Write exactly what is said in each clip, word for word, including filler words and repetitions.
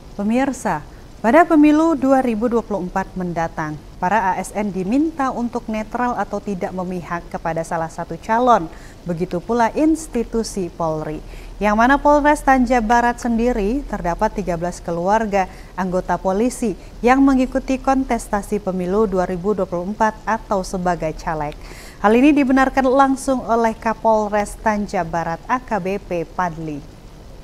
Pemirsa, pada pemilu dua ribu dua puluh empat mendatang, para A S N diminta untuk netral atau tidak memihak kepada salah satu calon. Begitu pula institusi Polri, yang mana Polres Tanja Barat sendiri terdapat tiga belas keluarga anggota polisi yang mengikuti kontestasi pemilu dua ribu dua puluh empat atau sebagai caleg. Hal ini dibenarkan langsung oleh Kapolres Tanja Barat A K B P Padli.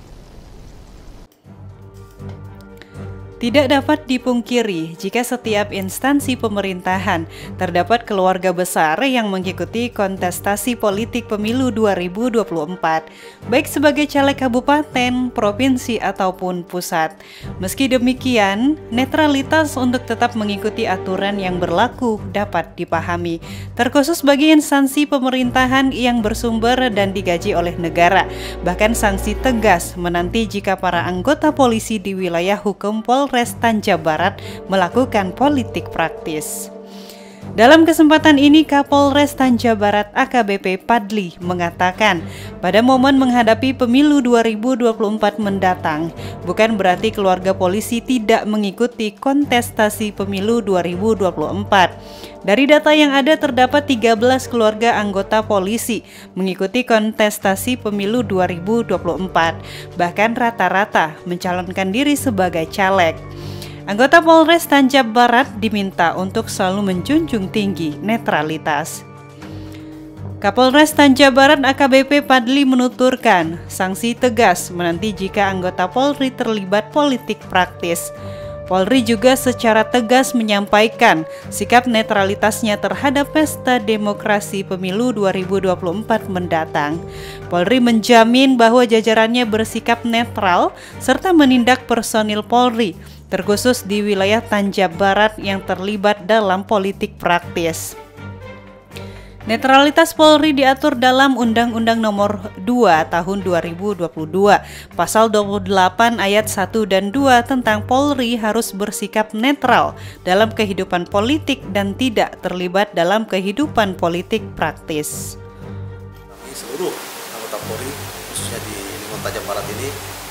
Tidak dapat dipungkiri jika setiap instansi pemerintahan terdapat keluarga besar yang mengikuti kontestasi politik pemilu dua ribu dua puluh empat, baik sebagai caleg kabupaten, provinsi, ataupun pusat. Meski demikian, netralitas untuk tetap mengikuti aturan yang berlaku dapat dipahami, terkhusus bagi instansi pemerintahan yang bersumber dan digaji oleh negara. Bahkan sanksi tegas menanti jika para anggota polisi di wilayah hukum Polri Polres Tanja Barat melakukan politik praktis. Dalam kesempatan ini, Kapolres Tanja Barat A K B P Padli mengatakan, pada momen menghadapi pemilu dua ribu dua puluh empat mendatang, bukan berarti keluarga polisi tidak mengikuti kontestasi pemilu dua ribu dua puluh empat. Dari data yang ada terdapat tiga belas keluarga anggota polisi mengikuti kontestasi pemilu dua ribu dua puluh empat, bahkan rata-rata mencalonkan diri sebagai caleg. Anggota Polres Tanja Barat diminta untuk selalu menjunjung tinggi netralitas. Kapolres Tanja Barat A K B P Padli menuturkan, sanksi tegas menanti jika anggota Polri terlibat politik praktis. Polri juga secara tegas menyampaikan sikap netralitasnya terhadap pesta demokrasi pemilu dua ribu dua puluh empat mendatang. Polri menjamin bahwa jajarannya bersikap netral serta menindak personil Polri, terkhusus di wilayah Tanja Barat yang terlibat dalam politik praktis. Netralitas Polri diatur dalam Undang-Undang Nomor dua Tahun dua ribu dua puluh dua, Pasal dua puluh delapan Ayat satu dan dua tentang Polri harus bersikap netral dalam kehidupan politik dan tidak terlibat dalam kehidupan politik praktis. Seluruh anggota Polri, khususnya di lingkungan Tanja Barat ini,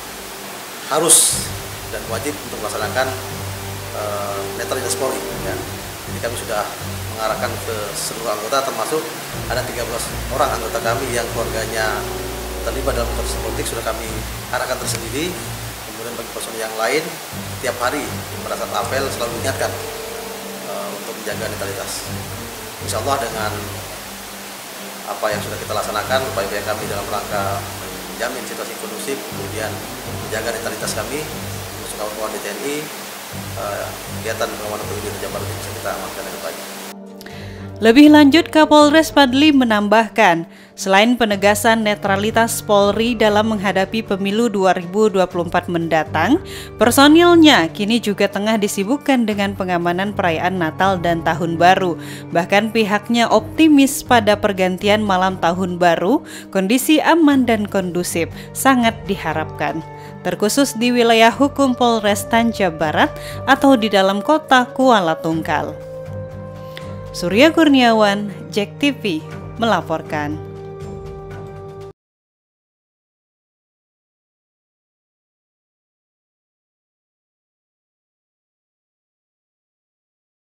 harus dan wajib untuk melaksanakan uh, netralitas Polri. Ya. Jadi kami sudah mengarahkan ke seluruh anggota, termasuk ada tiga belas orang anggota kami yang keluarganya terlibat dalam kontestasi politik, sudah kami arahkan tersendiri. Kemudian bagi personil yang lain, tiap hari pada saat apel selalu diingatkan uh, untuk menjaga netralitas. Insya Allah dengan apa yang sudah kita laksanakan, upaya kami dalam rangka menjamin situasi kondusif, kemudian menjaga netralitas kami, termasuk kawan-kawan di T N I, uh, kegiatan pengamanan pemilu di Tanja Barat bisa kita amankan ke depannya. Lebih lanjut, Kapolres Padli menambahkan, selain penegasan netralitas Polri dalam menghadapi pemilu dua ribu dua puluh empat mendatang, personilnya kini juga tengah disibukkan dengan pengamanan perayaan Natal dan Tahun Baru. Bahkan pihaknya optimis pada pergantian malam Tahun Baru, kondisi aman dan kondusif sangat diharapkan, terkhusus di wilayah hukum Polres Tanja Barat atau di dalam kota Kuala Tungkal. Surya Kurniawan, Jack T V melaporkan.